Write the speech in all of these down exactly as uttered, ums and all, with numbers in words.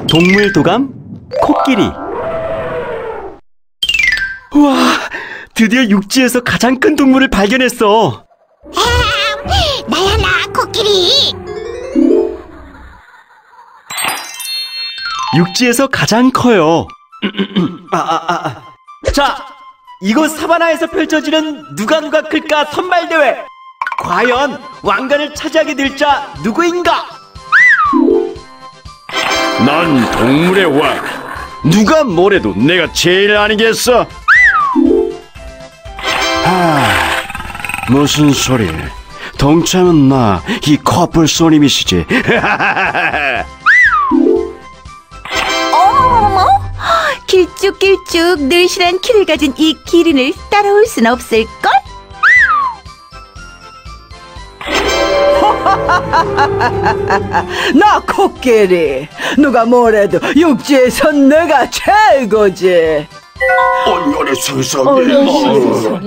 동물 도감 코끼리. 우와, 드디어 육지에서 가장 큰 동물을 발견했어. 나야 나 코끼리. 육지에서 가장 커요. 아, 아, 아, 아. 자, 이곳 사바나에서 펼쳐지는 누가 누가 클까 선발대회. 과연 왕관을 차지하게 될 자 누구인가? 난 동물의 왕. 누가 뭐래도 내가 제일 아니겠어? 아, 무슨 소리? 동참은 나, 이 커플 소님이시지. 어머머머, 길쭉길쭉 늘씬한 키를 가진 이 기린을 따라올 순 없을걸? 나 코끼리. 누가 뭐래도 육지에선 내가 최고지. 어머나 세상에.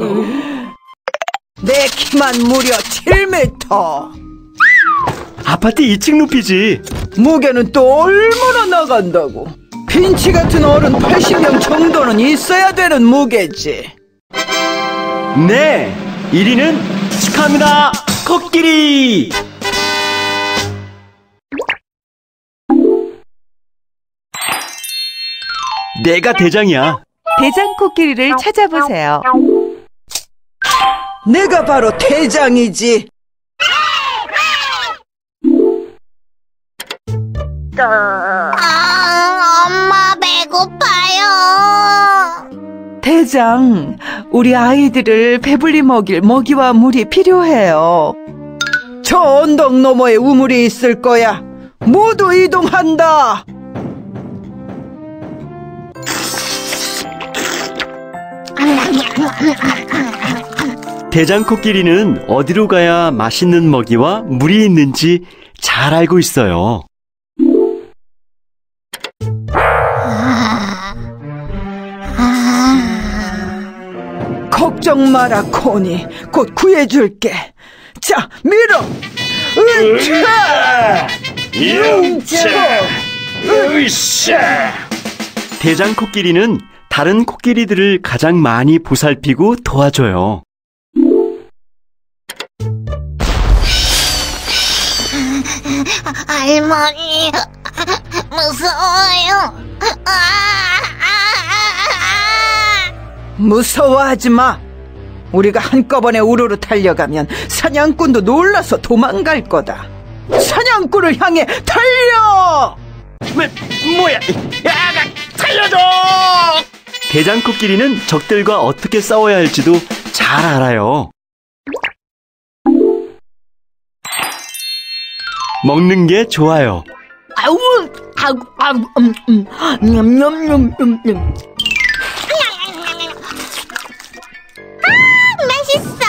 내 키만 무려 칠 미터. 아파트 이 층 높이지. 무게는 또 얼마나 나간다고. 빈치 같은 어른 팔십 명 정도는 있어야 되는 무게지. 네, 일 위는 축하합니다, 코끼리. 내가 대장이야. 대장 코끼리를 찾아보세요. 내가 바로 대장이지. 아, 엄마 배고파요. 대장, 우리 아이들을 배불리 먹일 먹이와 물이 필요해요. 저 언덕 너머에 우물이 있을 거야. 모두 이동한다. 대장 코끼리는 어디로 가야 맛있는 먹이와 물이 있는지 잘 알고 있어요. 걱정 마라, 코니. 곧 구해줄게. 자, 밀어. 으차! 용차! 으쌰! 대장 코끼리는 다른 코끼리들을 가장 많이 보살피고 도와줘요. 할머니, 무서워요. 아, 아, 아, 아. 무서워하지 마. 우리가 한꺼번에 우르르 달려가면 사냥꾼도 놀라서 도망갈 거다. 사냥꾼을 향해 달려! 뭐, 뭐야? 야, 살려줘! 대장 코끼리는 적들과 어떻게 싸워야 할지도 잘 알아요. 먹는 게 좋아요. 아우, 아우, 아우, 음, 음, 냠냠냠냠냠. 아, 맛있어.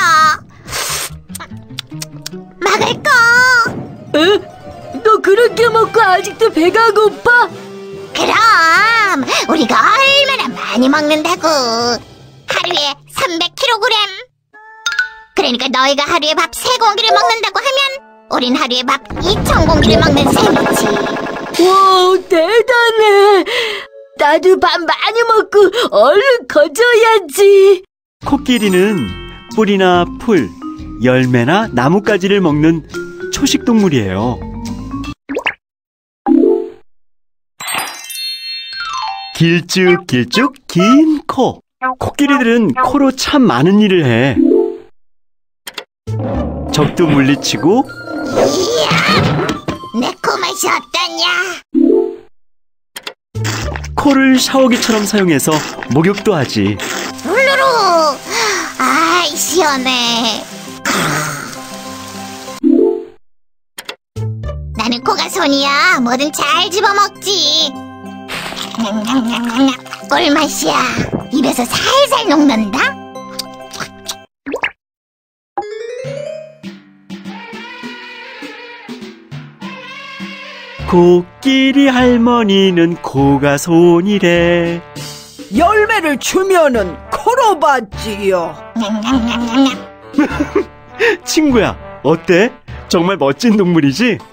먹을 거. 에? 너 그렇게 먹고 아직도 배가 고파? 그럼 우리가 얼마나 많이 먹는다고. 하루에 삼백 킬로그램. 그러니까 너희가 하루에 밥 세 공기를 먹는다고 하면 우린 하루에 밥 이천 공기를 먹는 셈이지. 와, 대단해. 나도 밥 많이 먹고 얼른 커져야지. 코끼리는 뿌리나 풀, 열매나 나뭇가지를 먹는 초식동물이에요. 길쭉길쭉 긴 코. 코끼리들은 코로 참 많은 일을 해. 적도 물리치고, 이야, 내 코 맛이 어떠냐? 코를 샤워기처럼 사용해서 목욕도 하지. 울루루. 아, 시원해. 나는 코가 손이야. 뭐든 잘 집어먹지. 꿀맛이야. 입에서 살살 녹는다. 코끼리 할머니는 코가 손이래. 열매를 주면은 코로 받지요. 친구야, 어때? 정말 멋진 동물이지?